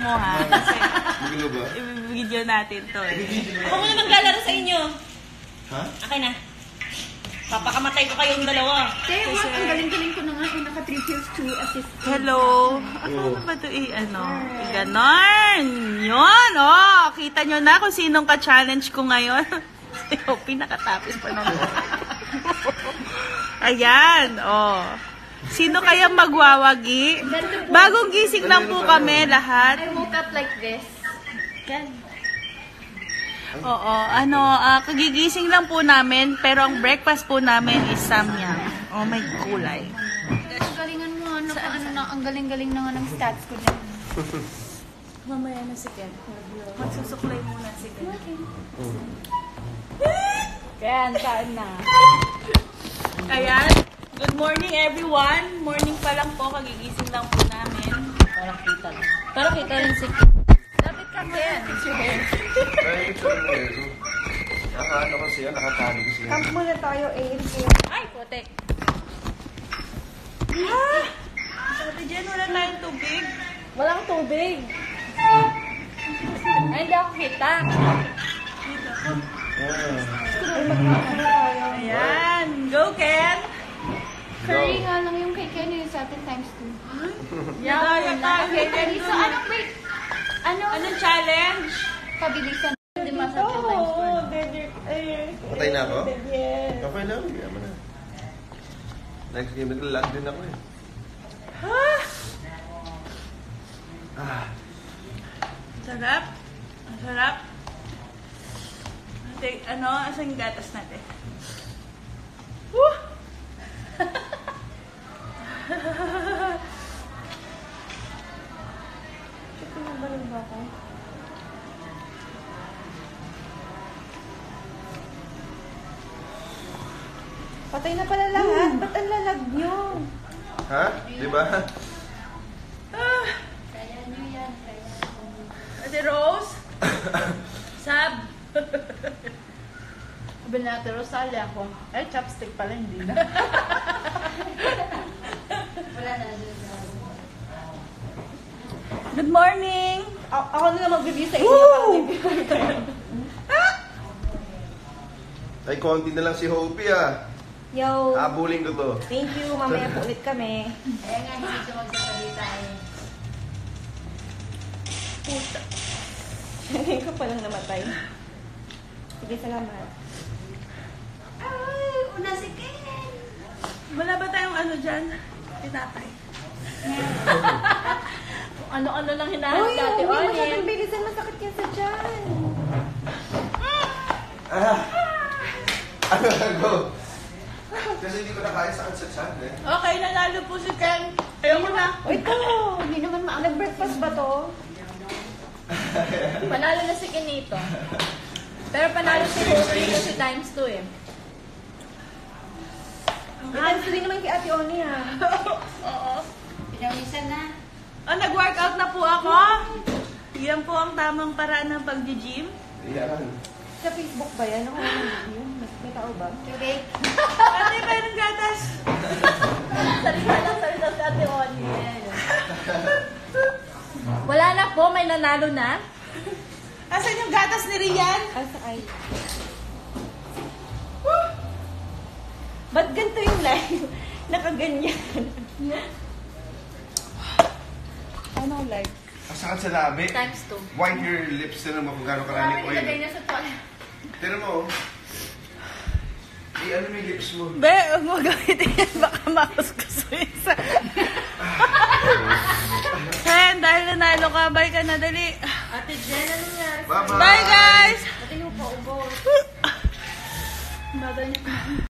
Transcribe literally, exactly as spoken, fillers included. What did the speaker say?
mo, ha? Kasi, Magulo ba? i-video natin to, eh. Ako muna maglalaro sa inyo. Ha? Akin na. Papakamatay ko kayong dalawa. Kaya what? Ang galing-galing ko na nga. Ay, naka three kills, two assists. Hello. Ano ba ito, eh, ano? Ganon. Yun, oh. Kita nyo na kung sinong ka-challenge ko ngayon. Si Hopi nakatapos pa naman. Ayan, oh. Sino kaya magwawagi? Bagong gising lang po kami lahat. I woke up like this. Yan. Oo, ano, uh, kagigising lang po namin, pero ang breakfast po namin is samyang. Oh, may kulay. Ang galingan mo, ano, ano na, ang galing-galing na nga ng stats ko dyan. Mamaya na si Ken. Magsusuklay muna si Ken. Ken, saan na? Ayan. Good morning, everyone. Morning pa lang po, kagigising lang po namin. Parang kita lang. Parang kita rin si... Lapit ka, Ken. Ay, ito yung ero. Nakaano kasi yan, nakatali kasi yan. Camp muna tayo, A M K. Ay, putek. Ah! Sabi dyan, wala tayong tubig. Walang tubig. Ay, hindi ako kita. Ayan. Go, Ken. Curry nga lang yung kay Ken yung sa atin times two. Yaya tayo. Okay, Curry. So, anong break? Ano? Anong challenge? Pabilisan. Hindi masakit times four. Oh, dead. Ay, Patay na ako? yes. Okay lang, hindi naman na. Next game, naglalag din ako eh. Ah! Ah, Sarap. Ang sarap. Ate, ano, asan yung gatas natin? Woo! Check ko yung balon ba ako? Patay na pala lahat. Ba't ang lalag nyo? ha? Di ba? Ah! Kaya nyo yan. Kaya Ate Rose? Sab? Sabi natin, Rosalia ako. Ay, chopstick pala, hindi na. Wala na. Good morning! A- ako na lang mag-review sa inyo. Woo! Ay, konti na lang si Hopi ah. Yo! Habulin ko to. Thank you. Mamaya po ulit kami. Kaya nga, hindi siya magsasalita eh. Puta. Ngayon ko palang namatay. Sige, salamat. Ay, una si Ken! Wala ba tayong ano dyan? Tinapay. Ano-ano lang hinahanap dati. Uy, Oh, hindi masyadong bilisan. Masakit yan sa dyan. Ah! Ano ako? Kasi hindi ko na kaya saan sa chan eh. Okay, nanalo po si Ken. Ayaw mo na. Uy, ito. Hindi naman ma... Nag-breakfast ba to? Panalo na si Kinito. Pero panalo si Hopi kasi times two eh. Times three naman kay Ate Oni, ha? Oo. Pinawisan na. Oh, nag-workout na po ako. Yan po ang tamang paraan ng pag-gym. Iyan. Sa Facebook ba yan? Ako nag-review. May tao ba? Tubig. Ate, mayroong gatas. Salita lang salita si Ate Oni. Wala na po, may nanalo na. Asan yung gatas ni Rian? Asa ay. Ba't ganito yung live? Nakaganyan. Ano live? Kasakit sa labi. Times two. White your lips na naman kung gano'ng karaming oil. niya sa toilet. Tira mo. Eh, ano may lips mo? Be, huwag mo gamitin yan. Baka makuskusuin sa... Ken, dahil nanalo ka, bye ka na, dali. Ate Jen, ano nangyari? Bye-bye! Bye, guys! Ate yung paubos. Bagal niya.